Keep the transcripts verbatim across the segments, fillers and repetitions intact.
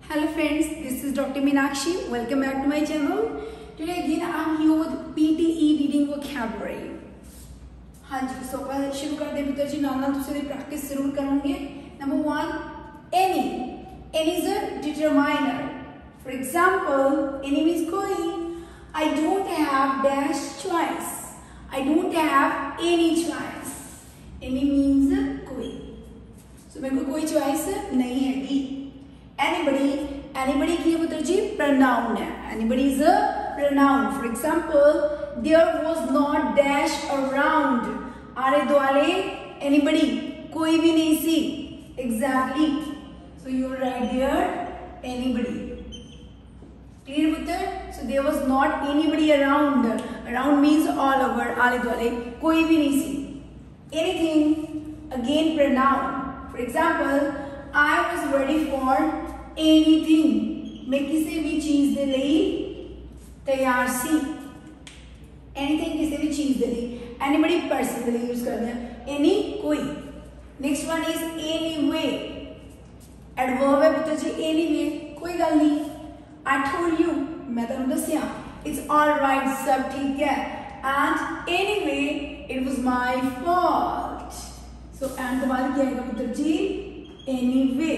Hello friends, this is Doctor Meenakshi. Welcome back to my channel. Today again I am here with P T E reading vocabulary. हाँ जी, so अपन शुरू करते हैं पुत्र जी नाम नाम दूसरे प्रैक्टिस जरूर करेंगे. Number one, any. Any is a determiner. For example, any means कोई. I don't have dash choice. I don't have any choice. Any means कोई. So मेरे को कोई choice नहीं है. Anybody, anybody की पुत्र जी pronoun है. Anybody is a pronoun. For example, there was not dash around. आले दुआले anybody कोई भी नहीं सी. Exactly. So you write there anybody. Clear पुत्र? So there was not anybody around. Around means all over. आले दुआले कोई भी नहीं सी. Anything, again pronoun. For example, I was ready for anything. मैं किसी भी चीज दे लिए तैयार सी. Anything किसी भी चीज दे लिए. Anybody person के लिए यूज करते हैं. Any कोई. Next one is anyway. Adverb है पुत्र जी anyway. कोई गल नहीं. I told you. मैं तो दसिया. It's all right. सब ठीक है. And anyway, it was my fault. So and के बाद क्या आएगा पुत्र जी? Anyway.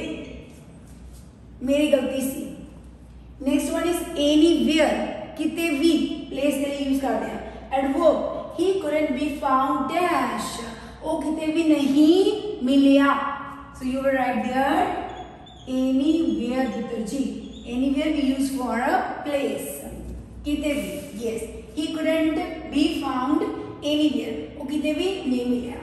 मेरी गलती C. Next one is anywhere. किते भी प्लेस के लिए यूज करते हैं. Adverb he couldn't be found dash. वो किते भी नहीं मिलिया. So you will write there anywhere पुत्र जी. Anywhere we use for a place. किते भी. Yes, he couldn't be found anywhere. वो किते भी नहीं मिलिया.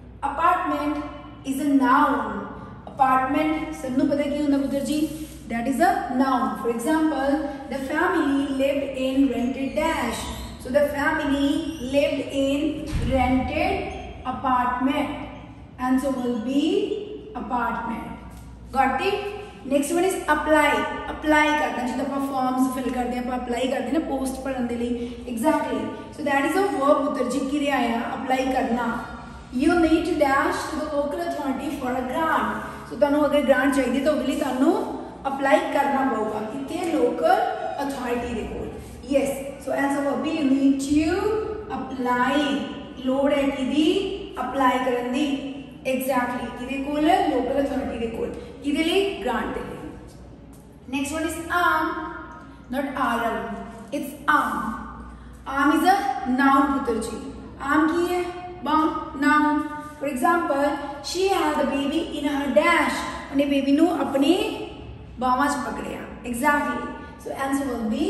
Apartment is a noun. Apartment सबनों पता है क्या होता है पुत्र जी? That is a noun. For example, the family lived in rented dash. So the family lived in rented apartment. Answer will be apartment. Got it? Next one is apply. Apply करना है. जब आप forms fill करते हैं, आप apply करते हैं ना post पढ़ने के लिए. Exactly. So that is a verb पुत्र जी. क्रिया है apply करना. You need to dash to the local authority for a grant. So तानू अगर ग्रांट चाहिए तो अगली तानू अप्लाई करना पड़ेगा कितने लोकल अथॉरिटी दे कोल. Yes, so answer will be you need to apply. लोड है किदी अप्लाई करन दी. एग्जैक्टली किदे कोल? लोकल अथॉरिटी दे कोल. किदे लिए? ग्रांट दे लिए. Next one is arm. Not arm, it's arm. Arm is a noun पुत्र जी. आर्म की है bound noun. For example, she had the baby in her dash. उन्हें बेबी नु अपने बावां च पकड़िया. Exactly. So answer will be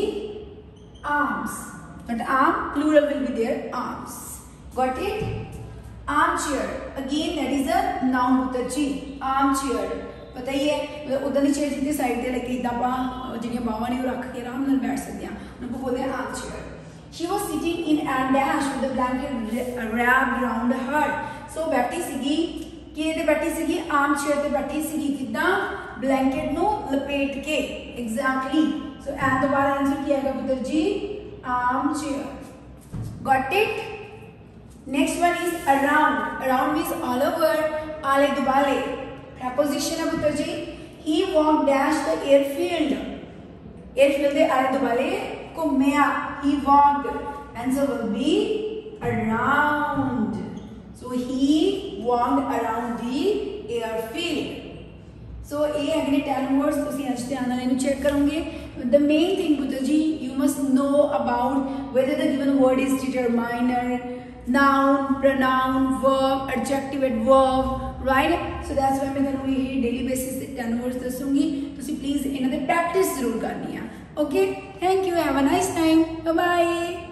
arms. But arm plural will be there. Arms. Got it? Armchair. Again that is a noun पुत्र जी. Armchair. पता ही है मतलब उधर नीचे जितनी साइड ते लगे इतना बा जिन्हें बावां ने रख के आराम नाल बैठ सकते हैं. उनको बोलते हैं armchair. She was sitting in a dash with a blanket wrapped around her. So बैठी सीगी कि ते बैठी सीगी आर्म चेयर ते बैठी सीगी कितना ब्लैंकेट नो लपेट के. एग्जैक्टली. सो एंड दोबारा आंसर क्या आएगा पुत्र जी? Arm chair. Got it? Next one is around. Around means all over. आले दुआले प्रपोजिशन है पुत्र जी. He walk dash the airfield. Airfield दे आले दुआले घूमया. He walked. Answer will be around. So he walked around the airfield. So ये अगले ten words तुसी आज ध्यान नाल इन्हू चेक करोगे. The main thing पुत्र जी, you must know about whether the given word is determiner, noun, pronoun, verb, adjective, adverb, right? So that's why मैं तुहानू ये daily basis ते ten words दसूंगी. तुसी please इन्हां दी practice जरूर करनी है. Okay? Thank you. Have a nice time. Bye bye.